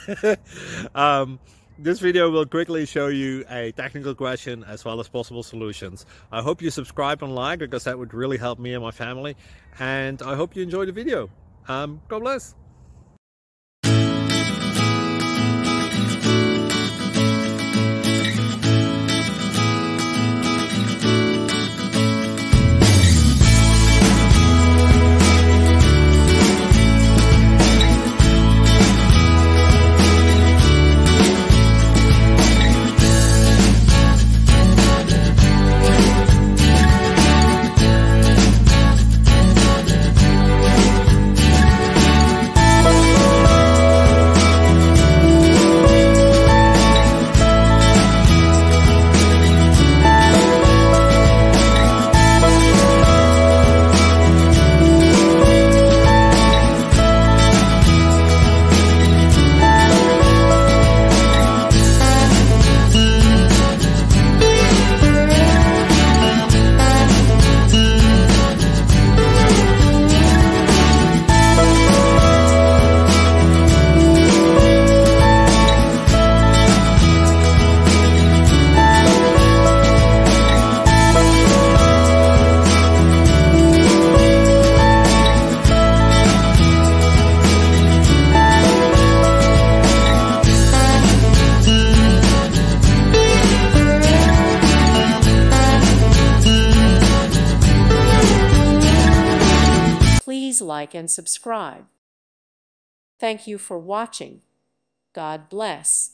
This video will quickly show you a technical question as well as possible solutions. I hope you subscribe and like, because that would really help me and my family. And I hope you enjoy the video. God bless. Please like and subscribe. Thank you for watching. God bless.